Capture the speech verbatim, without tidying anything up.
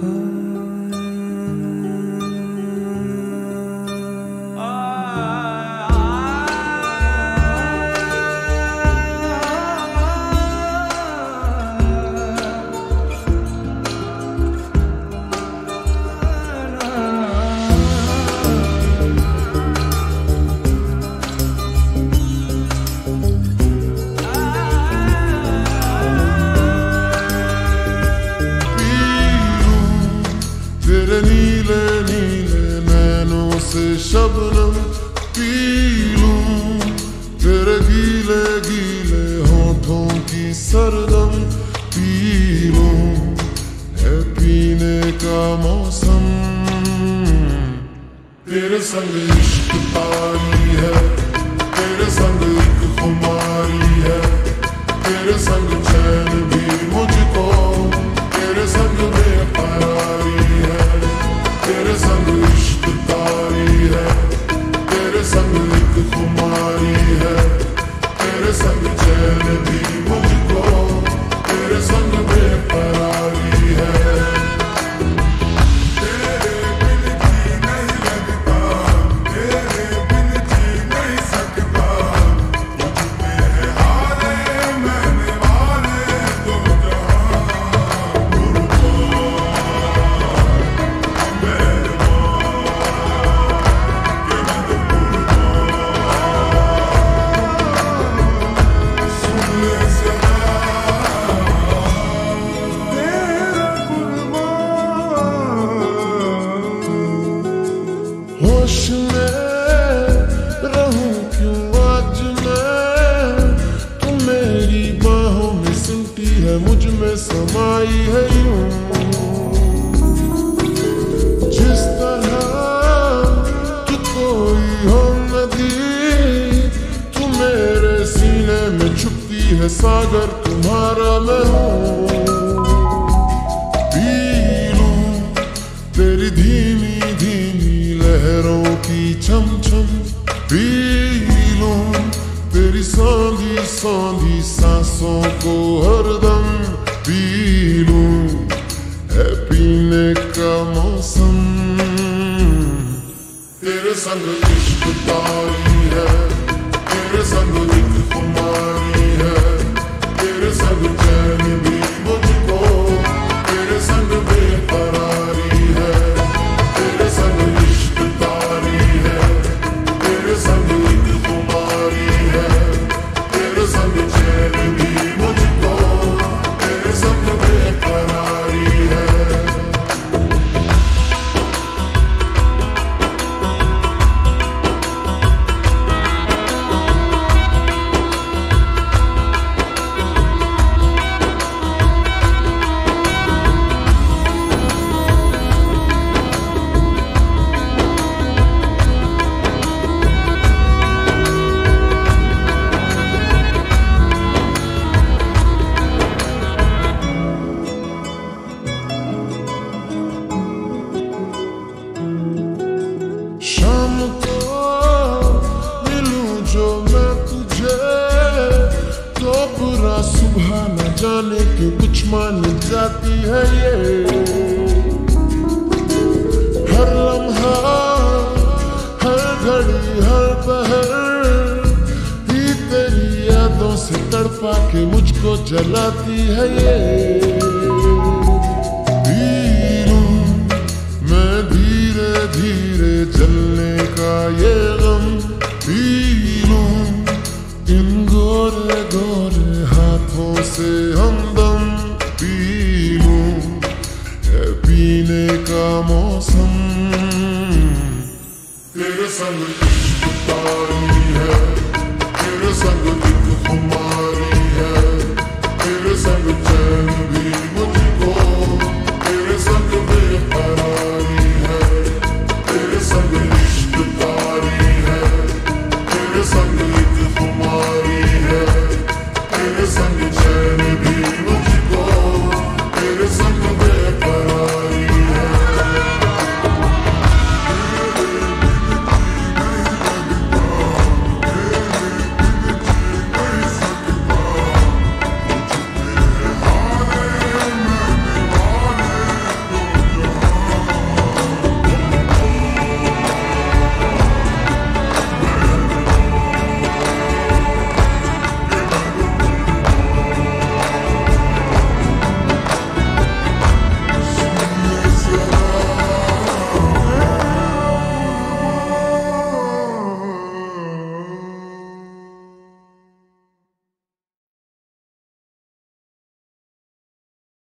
नीले नीले नैनों से शबनम पी लूं, तेरे गीले गीले होठों की सरदम पी लूं, है पीने का मौसम। तेरे संग इश्क तारी है, तेरे संग एक खुमारी है, तेरे संग चैन भी मुझको, तेरे संग बेकरारी है, तेरे संग इश्क तारी है, तेरे संग एक खुमारी है, तेरे संग चैन भी मुझको, तेरे संग बेकरारी है। होश में रहूं क्यों आज मैं, तू मेरी बाहों में सिमटी है, मुझ में समाई है यूं। जिस तरह तू कोई हो नदी, तू मेरे सीने में छुपती है सागर, तुम्हारा मैं हूँ। पी लूं तेरी धीमी लहरों की छम छम, पी लूं तेरी सौंधी सौंधी सांसों को हरदम, पी लूं है पीने का मौसम। तेरे संग इश्क तारी है, तेरे संग एक खुमारी है, तेरे संग चैन भी मुझको, तेरे संग बेकरारी है, तेरे संग शाम को मिलूं जो मैं तुझे, तो बुरा सुबह न जाने क्यों कुछ मान जाती है ये। हर लम्हा हर घड़ी हर पहर ही तेरी यादों से तड़पा के मुझको जलाती है ये। धीरे जलने का ये गम पी लूं, इन गोरे गोरे हाथों से हमदम पी लूं, है पीने का मौसम। तेरे संग